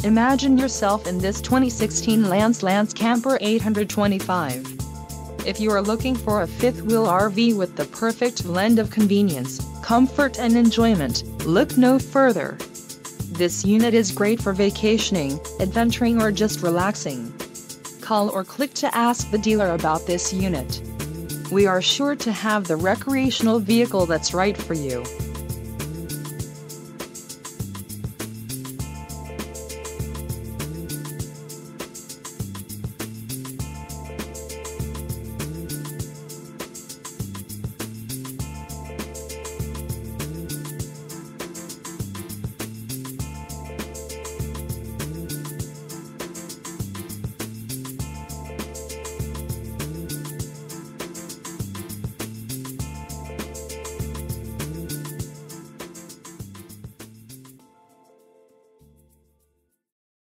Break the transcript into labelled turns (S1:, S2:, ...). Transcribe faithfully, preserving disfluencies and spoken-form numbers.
S1: Imagine yourself in this twenty sixteen Lance Lance Camper eight twenty-five. If you are looking for a fifth-wheel R V with the perfect blend of convenience, comfort and enjoyment, look no further. This unit is great for vacationing, adventuring or just relaxing. Call or click to ask the dealer about this unit. We are sure to have the recreational vehicle that's right for you.